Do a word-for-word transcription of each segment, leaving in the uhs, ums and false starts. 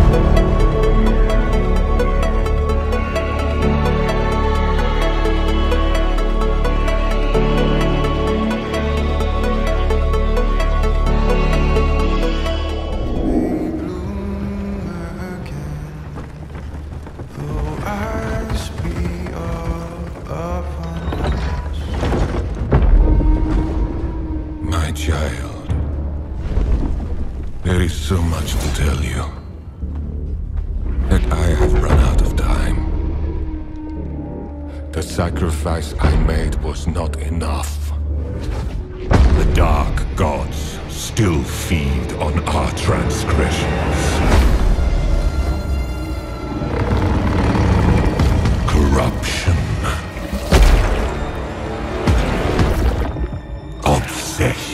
Child, there is so much to tell you, that I have run out of time. The sacrifice I made was not enough. The dark gods still feed on our transgressions. Corruption. Obsession.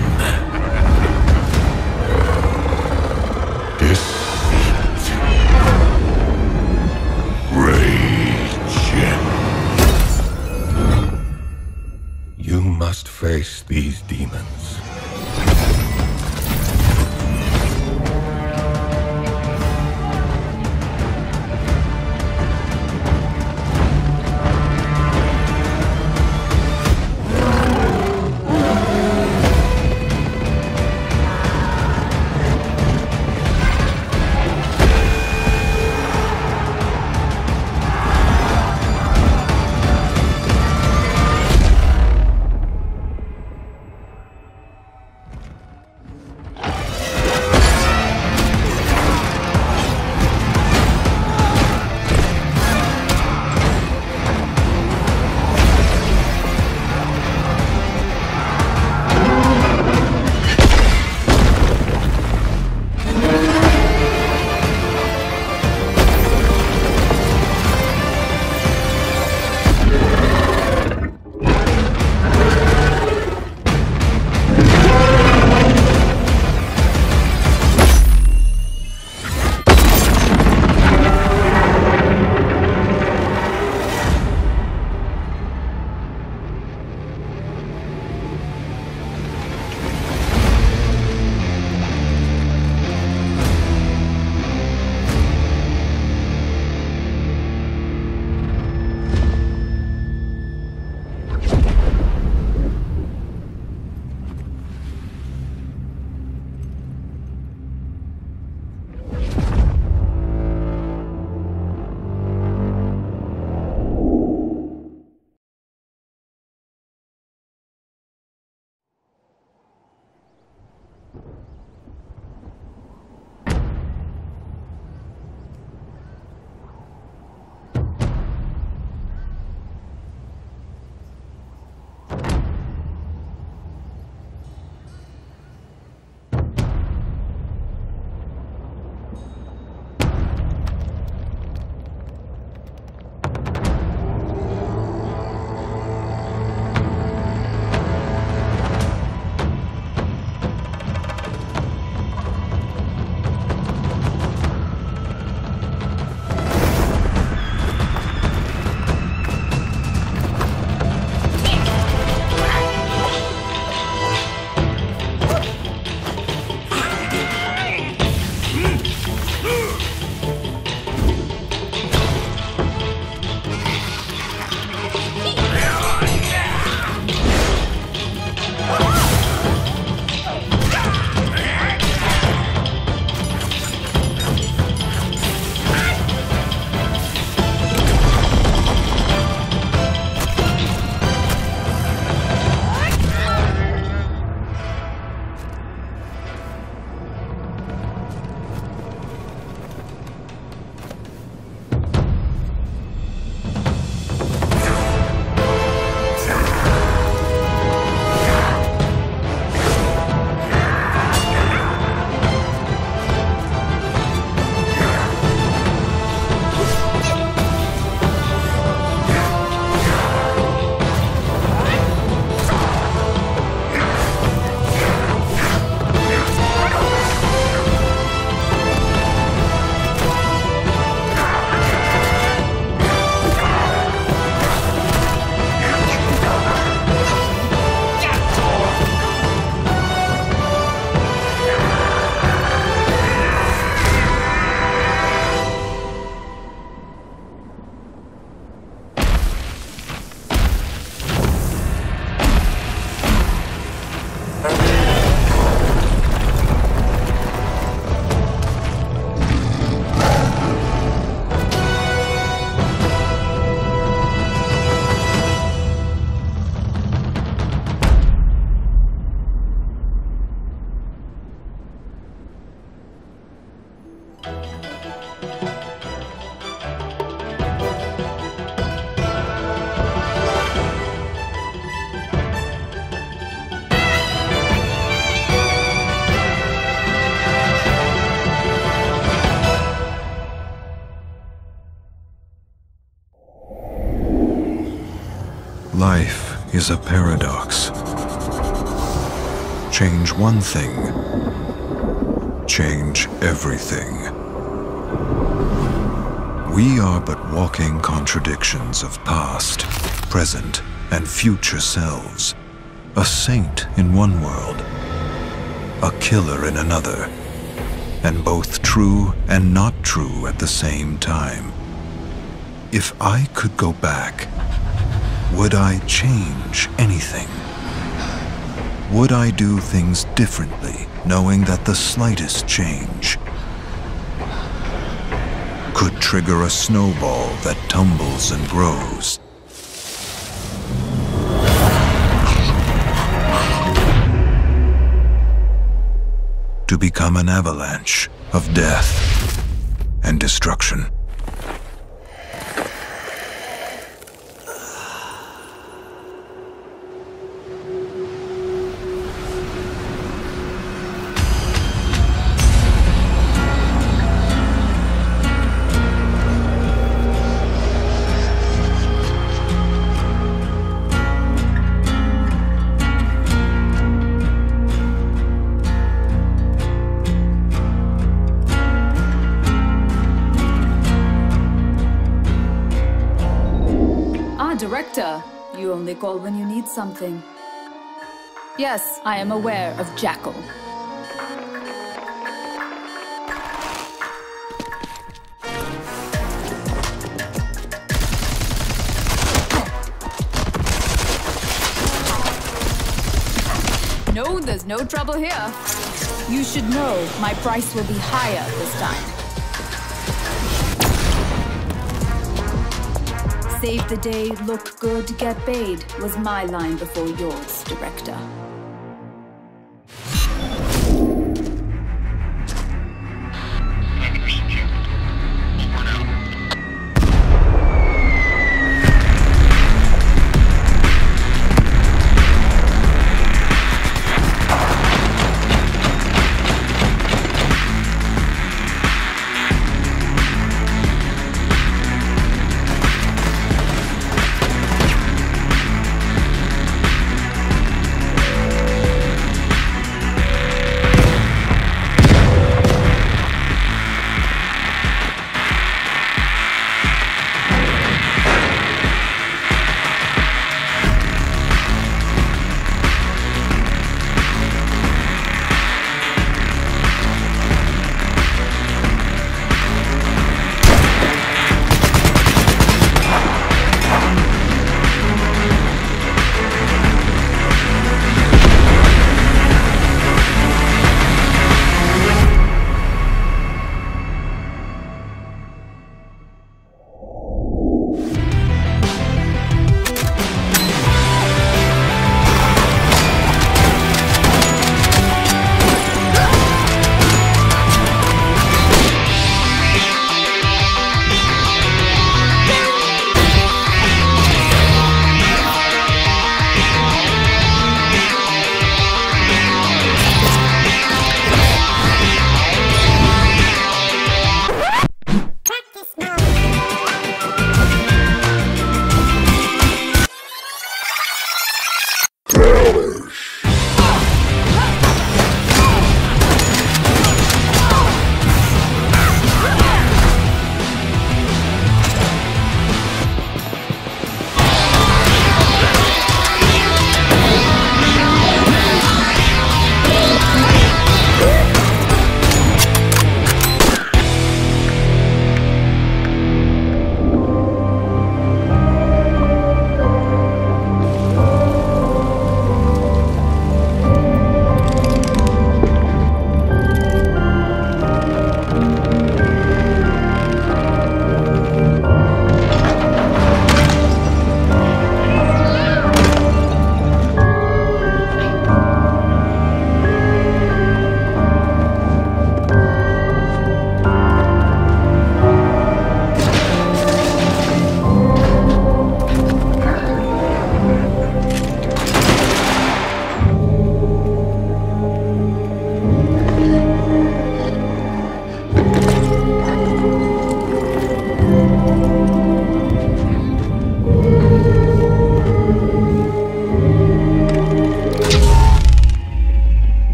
You must face these demons. Life is a paradox. Change one thing, change everything. We are but walking contradictions of past, present, and future selves. A saint in one world, a killer in another, and both true and not true at the same time. If I could go back, would I change anything? Would I do things differently, knowing that the slightest change could trigger a snowball that tumbles and grows? To become an avalanche of death and destruction. Director, you only call when you need something. Yes, I am aware of Jackal. No, there's no trouble here. You should know my price will be higher this time. Save the day, look good, get paid was my line before yours, Director.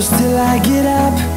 close till I get up.